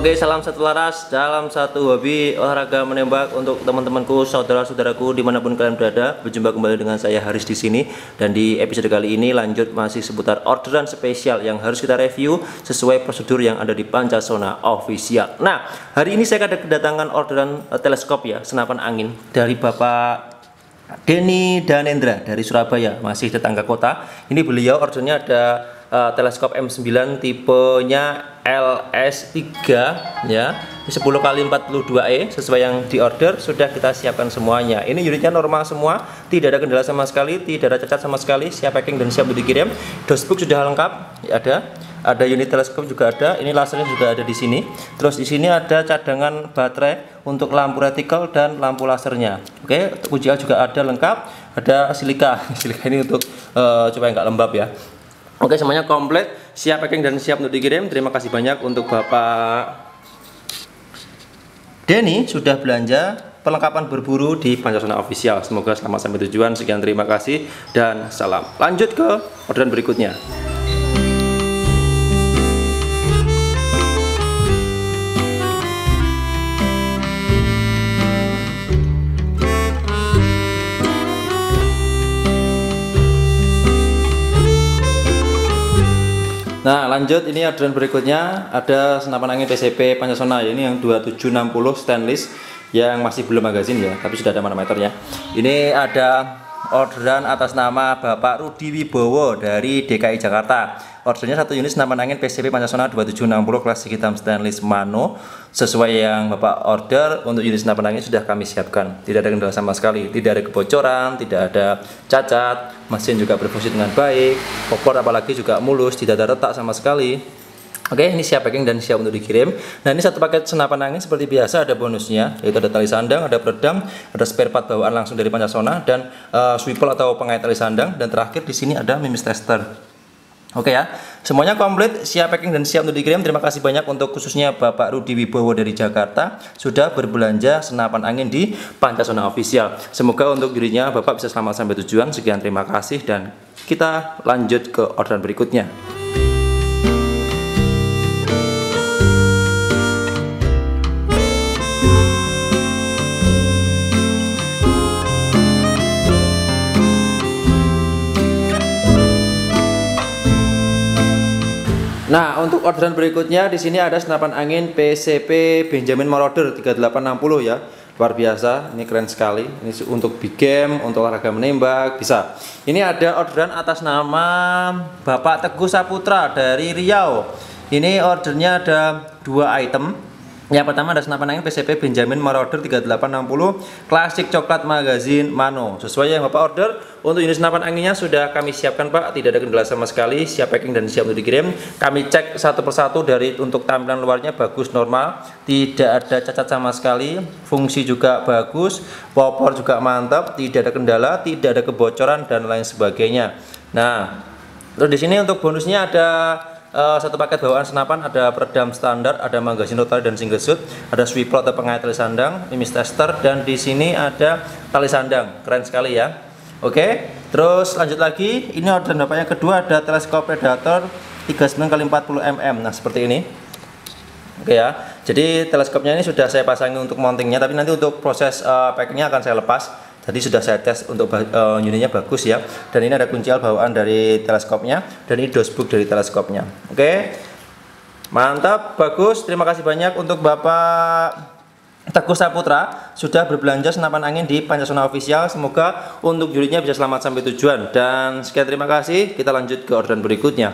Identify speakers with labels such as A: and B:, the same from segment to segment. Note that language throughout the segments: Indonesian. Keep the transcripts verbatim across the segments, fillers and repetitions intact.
A: Oke, salam satu laras dalam satu hobi olahraga menembak untuk teman-temanku, saudara-saudaraku dimanapun kalian berada. Berjumpa kembali dengan saya Haris di sini, dan di episode kali ini lanjut masih seputar orderan spesial yang harus kita review sesuai prosedur yang ada di Pancasona Official. Nah, hari ini saya ada kedatangan orderan uh, teleskop ya, senapan angin dari Bapak Denny Danendra dari Surabaya, masih tetangga kota. Ini beliau ordernya ada uh, teleskop M sembilan tipenya L S tiga ya, sepuluh kali empat puluh dua E sesuai yang diorder. Sudah kita siapkan semuanya. Ini unitnya normal semua, tidak ada kendala sama sekali, tidak ada cacat sama sekali, siap packing dan siap untuk dikirim. Dosbook sudah lengkap, ya, ada. Ada unit teleskop juga ada. Ini lasernya juga ada di sini. Terus di sini ada cadangan baterai untuk lampu retikel dan lampu lasernya. Oke, kunci juga ada lengkap. Ada silika. Silika ini untuk uh, supaya nggak lembab ya. Oke, semuanya komplit, siap packing dan siap untuk dikirim. Terima kasih banyak untuk Bapak Denny sudah belanja perlengkapan berburu di Pancasona Official. Semoga selamat sampai tujuan. Sekian, terima kasih dan salam. Lanjut ke orderan berikutnya. Nah, lanjut, ini orderan berikutnya ada senapan angin P C P Pancasona. Ini yang dua tujuh enam nol stainless yang masih belum magazin ya, tapi sudah ada manometernya. Ini ada orderan atas nama Bapak Rudi Wibowo dari D K I Jakarta. Ordernya satu unit senapan angin P C P Pancasona dua tujuh enam nol klasik hitam stainless mano. Sesuai yang Bapak order, untuk unit senapan angin sudah kami siapkan. Tidak ada kendala sama sekali, tidak ada kebocoran, tidak ada cacat. Mesin juga berfungsi dengan baik, popor apalagi juga mulus, tidak ada retak sama sekali. Oke, ini siap packing dan siap untuk dikirim. Nah, ini satu paket senapan angin seperti biasa, ada bonusnya, yaitu ada tali sandang, ada peredam, ada spare part bawaan langsung dari Pancasona, dan uh, swivel atau pengait tali sandang, dan terakhir di sini ada mimis tester. Oke ya, semuanya komplit, siap packing dan siap untuk dikirim. Terima kasih banyak untuk khususnya Bapak Rudi Wibowo dari Jakarta sudah berbelanja senapan angin di Pancasona Official. Semoga untuk dirinya Bapak bisa selamat sampai tujuan. Sekian, terima kasih, dan kita lanjut ke orderan berikutnya. Nah, untuk orderan berikutnya di sini ada senapan angin P C P Benjamin Marauder tiga delapan enam nol ya. Luar biasa, ini keren sekali. Ini untuk big game, untuk olahraga menembak bisa. Ini ada orderan atas nama Bapak Teguh Saputra dari Riau. Ini ordernya ada dua item. Yang pertama ada senapan angin P C P Benjamin Marauder tiga delapan enam nol klasik coklat magazine mano. Sesuai yang Bapak order, untuk unit senapan anginnya sudah kami siapkan Pak, tidak ada kendala sama sekali, siap packing dan siap untuk dikirim. Kami cek satu persatu, dari untuk tampilan luarnya bagus normal, tidak ada cacat sama sekali, fungsi juga bagus, popor juga mantap, tidak ada kendala, tidak ada kebocoran dan lain sebagainya. Nah, terus di sini untuk bonusnya ada Uh, satu paket bawaan senapan, ada peredam standar, ada magazin rotary dan single shoot, ada swivel atau pengait tali sandang, mimis tester, dan di sini ada tali sandang. Keren sekali ya. Oke, terus lanjut lagi. Ini orderan Bapak yang kedua, ada teleskop predator tiga puluh sembilan kali empat puluh milimeter. Nah, seperti ini. Oke ya. Jadi teleskopnya ini sudah saya pasangi untuk mountingnya, tapi nanti untuk proses uh, packingnya akan saya lepas. Tadi sudah saya tes untuk uh, unitnya bagus ya. Dan ini ada kuncial bawaan dari teleskopnya, dan ini dosbook dari teleskopnya. Oke, mantap, bagus. Terima kasih banyak untuk Bapak Teguh Saputra sudah berbelanja senapan angin di Pancasona Official. Semoga untuk unitnya bisa selamat sampai tujuan. Dan sekian, terima kasih. Kita lanjut ke orderan berikutnya.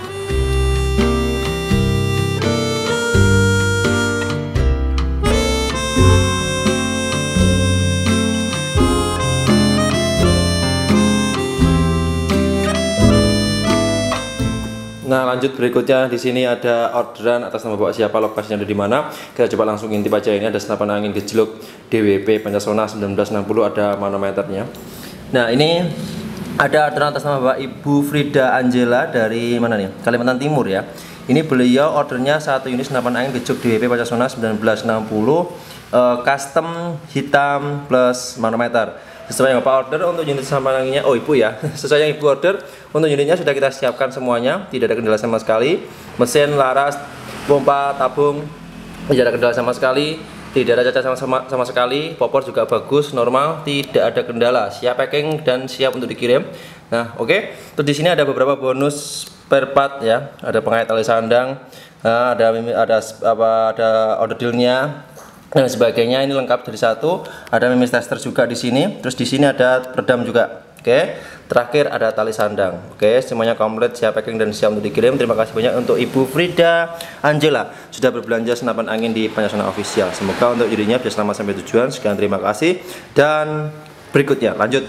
A: Nah, lanjut berikutnya di sini ada orderan atas nama Bapak siapa, lokasinya ada di mana. Kita coba langsung intip aja. Ini ada senapan angin gejluk D W P Pancasona seribu sembilan ratus enam puluh, ada manometernya. Nah, ini ada orderan atas nama Bapak Ibu Frida Angela dari mana nih? Kalimantan Timur ya. Ini beliau ordernya satu unit senapan angin gejluk D W P Pancasona seribu sembilan ratus enam puluh, uh, custom hitam plus manometer. Sesuai yang Bapak order untuk unit senapan anginnya, oh Ibu ya, sesuai yang Ibu order untuk unitnya sudah kita siapkan semuanya, tidak ada kendala sama sekali. Mesin, laras, pompa, tabung, tidak ada kendala sama sekali, tidak ada cacat sama, sama, sama sekali. Popor juga bagus, normal, tidak ada kendala, siap packing dan siap untuk dikirim. Nah, oke. Okay. Terus di sini ada beberapa bonus spare part ya, ada pengait tali sandang, nah, ada ada apa ada order dealnya dan sebagainya. Ini lengkap dari satu. Ada mimis tester juga di sini. Terus di sini ada peredam juga. Oke. Okay. Terakhir ada tali sandang. Oke, okay, semuanya komplit, siap packing dan siap untuk dikirim. Terima kasih banyak untuk Ibu Frida Angela sudah berbelanja senapan angin di Panjasona Official. Semoga untuk dirinya bisa selamat sampai tujuan. Sekian, terima kasih. Dan berikutnya lanjut.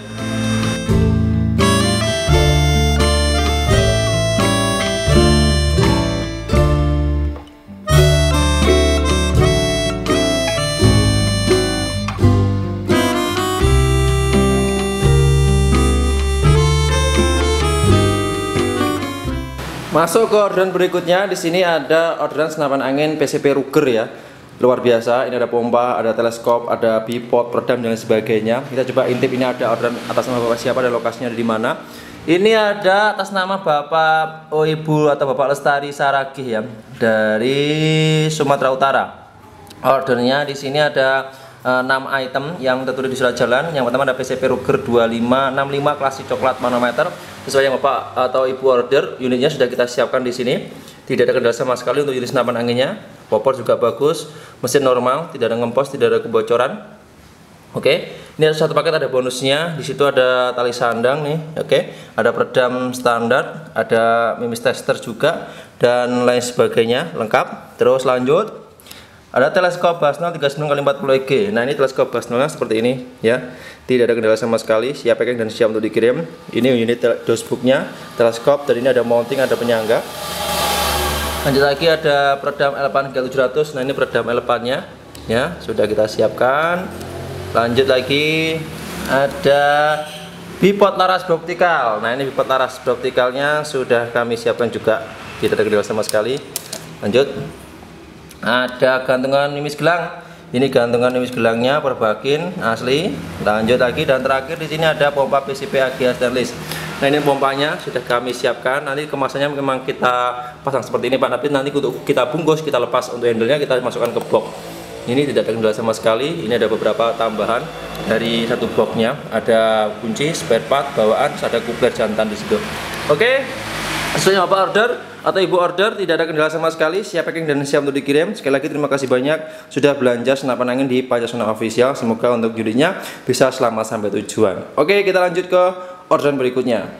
A: Masuk ke orderan berikutnya. Di sini ada orderan senapan angin P C P Ruger ya. Luar biasa. Ini ada pompa, ada teleskop, ada bipod, peredam dan sebagainya. Kita coba intip, ini ada orderan atas nama Bapak siapa dan lokasinya ada di mana. Ini ada atas nama Bapak oh Ibu atau Bapak Lestari Saragih ya, dari Sumatera Utara. Ordernya di sini ada enam item yang tertulis di surat jalan. Yang pertama ada P C P Ruger dua lima enam lima klasik coklat manometer. Sesuai yang Bapak atau Ibu order, unitnya sudah kita siapkan di sini. Tidak ada kendala sama sekali untuk unit senapan anginnya. Popor juga bagus, mesin normal, tidak ada ngempos, tidak ada kebocoran. Oke, ini ada satu paket, ada bonusnya. Di situ ada tali sandang nih. Oke, ada peredam standar, ada mimis tester juga dan lain sebagainya, lengkap. Terus lanjut. Ada teleskop Basnel tiga sembilan kali empat puluh E G. Nah, ini teleskop Basnelnya seperti ini ya. Tidak ada kendala sama sekali, siap packing dan siap untuk dikirim. Ini unit dosbooknya, teleskop, dan ini ada mounting, ada penyangga. Lanjut lagi ada peredam Elpan tiga tujuh ratus. Nah, ini peredam Elpannya ya, sudah kita siapkan. Lanjut lagi ada bipod laras beroptikal. Nah, ini bipod laras beroptikalnya sudah kami siapkan juga. Tidak ada kendala sama sekali. Lanjut. Ada gantungan mimis gelang. Ini gantungan mimis gelangnya perbakin asli. Lanjut lagi, dan terakhir di sini ada pompa P C P A G A stainless. Nah, ini pompanya sudah kami siapkan. Nanti kemasannya memang kita pasang seperti ini Pak. Tapi nanti untuk kita bungkus, kita lepas untuk handle-nya, kita masukkan ke box. Ini tidak ada kendala sama sekali. Ini ada beberapa tambahan dari satu boxnya. Ada kunci, spare part, bawaan, ada kupler jantan di situ. Oke. Sesuai Bapak order atau Ibu order, tidak ada kendala sama sekali, siap packing dan siap untuk dikirim. Sekali lagi terima kasih banyak sudah belanja senapan angin di Panjasona Official. Semoga untuk unitnya bisa selamat sampai tujuan. Oke, kita lanjut ke orderan berikutnya.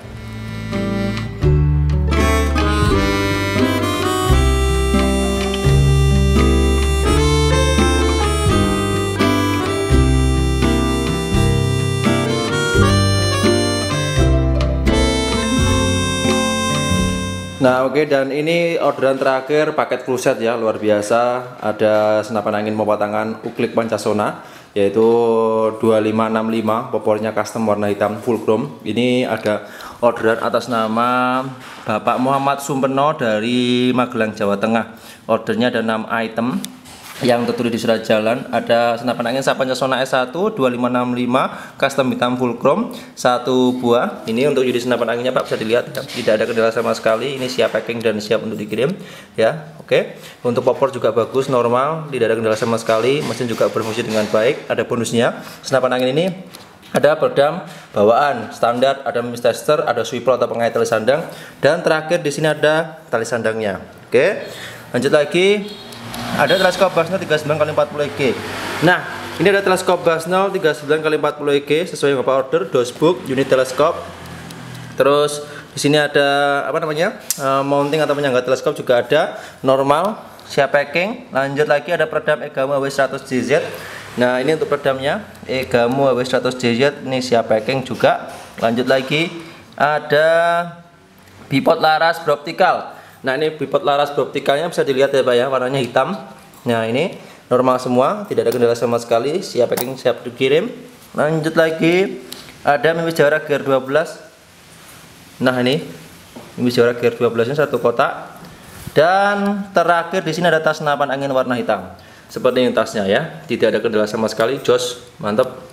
A: Nah, oke, okay, dan ini orderan terakhir paket full set ya, luar biasa. Ada senapan angin pompa tangan Uklik Panjasona yaitu dua lima enam lima, popornya custom warna hitam full chrome. Ini ada orderan atas nama Bapak Muhammad Sumpeno dari Magelang, Jawa Tengah. Ordernya ada enam item yang tertulis di surat jalan. Ada senapan angin Panjasona S satu dua lima enam lima custom hitam full chrome satu buah. Ini untuk unit senapan anginnya Pak, bisa dilihat ya. Tidak ada kendala sama sekali. Ini siap packing dan siap untuk dikirim ya. Oke. Untuk popor juga bagus, normal, tidak ada kendala sama sekali. Mesin juga berfungsi dengan baik. Ada bonusnya. Senapan angin ini ada peredam bawaan standar, ada mimis tester, ada swivel atau pengait tali sandang, dan terakhir di sini ada tali sandangnya. Oke. Lanjut lagi. Ada teleskop Basnel tiga sembilan kali empat puluh E G. Nah, ini ada teleskop Basnel tiga sembilan kali empat puluh E G sesuai yang Bapak order, dosbook, unit teleskop. Terus di sini ada apa namanya? Uh, mounting atau penyangga teleskop juga ada, normal, siap packing. Lanjut lagi ada peredam Egamo H W seratus J Z. Nah, ini untuk peredamnya Egamo H W seratus J Z, ini siap packing juga. Lanjut lagi ada bipod laras beroptikal. Nah, ini bipod laras beroptikalnya bisa dilihat ya Pak ya, warnanya hitam. Nah, ini normal semua, tidak ada kendala sama sekali, siap packing, siap dikirim. Lanjut lagi ada mimis Jawara Gear dua belas. Nah, ini mimis Jawara Gear dua belas ini satu kotak. Dan terakhir di sini ada tas senapan angin warna hitam. Seperti ini tasnya ya, tidak ada kendala sama sekali, jos, mantap.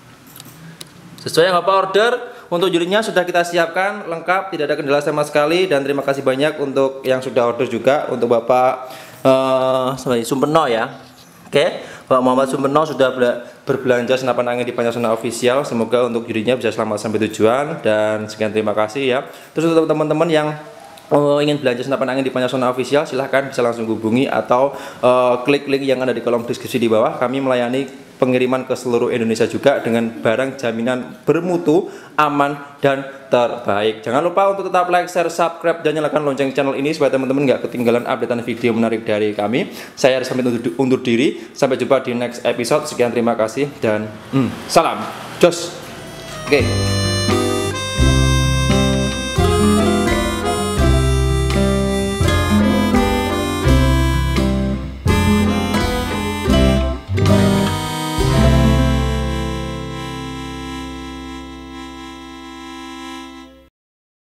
A: Sesuai yang Bapak order. Untuk unitnya sudah kita siapkan lengkap, tidak ada kendala sama sekali. Dan terima kasih banyak untuk yang sudah order juga, untuk Bapak uh, Sumpeno ya. Oke, Pak Muhammad Sumeno sudah berbelanja senapan angin di Panasonic Official. Semoga untuk dirinya bisa selamat sampai tujuan, dan sekian terima kasih ya. Terus untuk teman-teman yang uh, ingin belanja senapan angin di Panasonic Official, silahkan bisa langsung hubungi atau uh, klik link yang ada di kolom deskripsi di bawah. Kami melayani pengiriman ke seluruh Indonesia juga dengan barang jaminan bermutu, aman, dan terbaik. Jangan lupa untuk tetap like, share, subscribe, dan nyalakan lonceng channel ini supaya teman-teman nggak ketinggalan updatean video menarik dari kami. Saya harus sampai undur, undur diri. Sampai jumpa di next episode. Sekian terima kasih dan hmm, salam jos. Oke. Okay.